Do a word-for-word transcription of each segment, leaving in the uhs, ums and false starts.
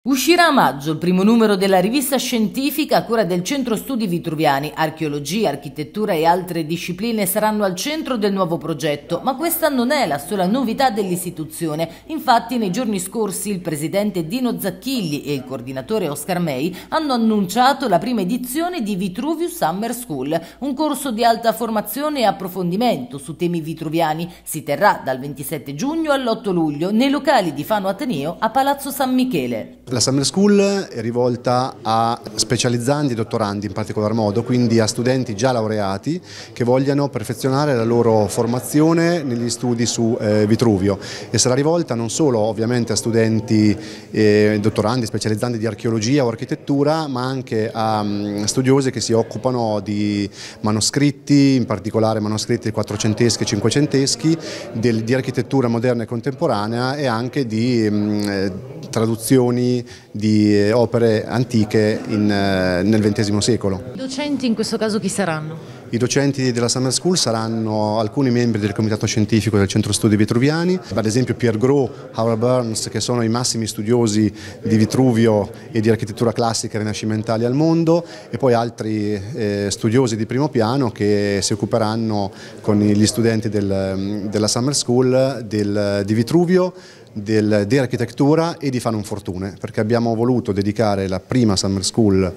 Uscirà a maggio il primo numero della rivista scientifica a cura del Centro Studi Vitruviani. Archeologia, architettura e altre discipline saranno al centro del nuovo progetto, ma questa non è la sola novità dell'istituzione. Infatti nei giorni scorsi il presidente Dino Zacchilli e il coordinatore Oscar May hanno annunciato la prima edizione di Vitruvius Summer School, un corso di alta formazione e approfondimento su temi vitruviani. Si terrà dal ventisette giugno all'otto luglio nei locali di Fano Ateneo a Palazzo San Michele. La Summer School è rivolta a specializzandi e dottorandi in particolar modo, quindi a studenti già laureati che vogliano perfezionare la loro formazione negli studi su eh, Vitruvio, e sarà rivolta non solo ovviamente a studenti eh, dottorandi specializzanti di archeologia o architettura, ma anche a um, studiosi che si occupano di manoscritti, in particolare manoscritti quattrocenteschi e cinquecenteschi, del, di architettura moderna e contemporanea, e anche di um, traduzioni di opere antiche in, nel ventesimo secolo. I docenti in questo caso chi saranno? I docenti della Summer School saranno alcuni membri del comitato scientifico del Centro Studi Vitruviani, ad esempio Pierre Gros, Howard Burns, che sono i massimi studiosi di Vitruvio e di architettura classica e rinascimentale al mondo, e poi altri eh, studiosi di primo piano che si occuperanno con gli studenti del, della Summer School del, di Vitruvio, Del, di architettura e di Fano Fortune, perché abbiamo voluto dedicare la prima Summer School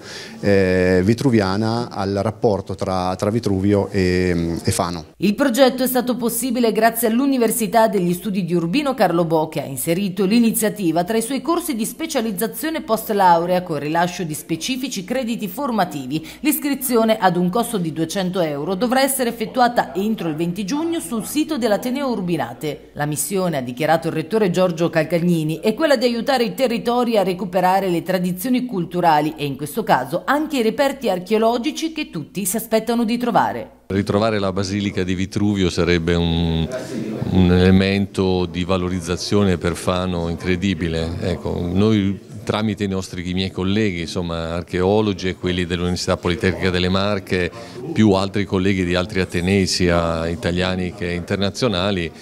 eh, vitruviana al rapporto tra, tra Vitruvio e, e Fano. Il progetto è stato possibile grazie all'Università degli Studi di Urbino Carlo Bo, che ha inserito l'iniziativa tra i suoi corsi di specializzazione post laurea con rilascio di specifici crediti formativi. L'iscrizione ad un costo di duecento euro dovrà essere effettuata entro il venti giugno sul sito dell'Ateneo Urbinate. La missione, ha dichiarato il rettore Giorgio Giorgio Calcagnini, è quella di aiutare i territori a recuperare le tradizioni culturali e in questo caso anche i reperti archeologici che tutti si aspettano di trovare. Ritrovare la Basilica di Vitruvio sarebbe un, un elemento di valorizzazione per Fano incredibile. Ecco, noi tramite i nostri i miei colleghi, insomma, archeologi e quelli dell'Università Politecnica delle Marche, più altri colleghi di altri atenei sia italiani che internazionali,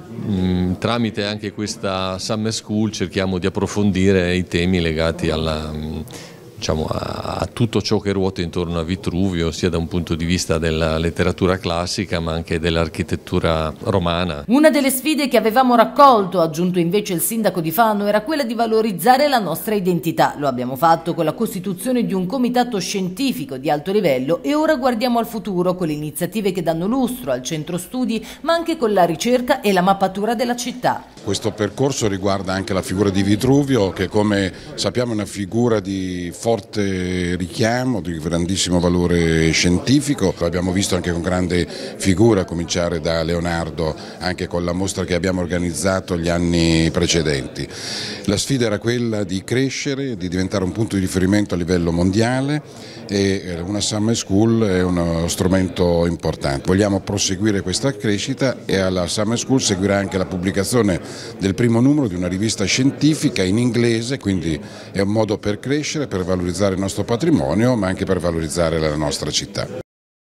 tramite anche questa Summer School cerchiamo di approfondire i temi legati alla, diciamo, a, a tutto ciò che ruota intorno a Vitruvio, sia da un punto di vista della letteratura classica ma anche dell'architettura romana. Una delle sfide che avevamo raccolto, ha aggiunto invece il sindaco di Fano, era quella di valorizzare la nostra identità. Lo abbiamo fatto con la costituzione di un comitato scientifico di alto livello e ora guardiamo al futuro con le iniziative che danno lustro al centro studi, ma anche con la ricerca e la mappatura della città. Questo percorso riguarda anche la figura di Vitruvio, che come sappiamo è una figura di forte richiamo, di grandissimo valore scientifico. L'abbiamo visto anche con grande figura, a cominciare da Leonardo, anche con la mostra che abbiamo organizzato gli anni precedenti. La sfida era quella di crescere, di diventare un punto di riferimento a livello mondiale, e una Summer School è uno strumento importante. Vogliamo proseguire questa crescita e alla Summer School seguirà anche la pubblicazione del primo numero di una rivista scientifica in inglese, quindi è un modo per crescere, per valorizzare il nostro patrimonio, ma anche per valorizzare la nostra città.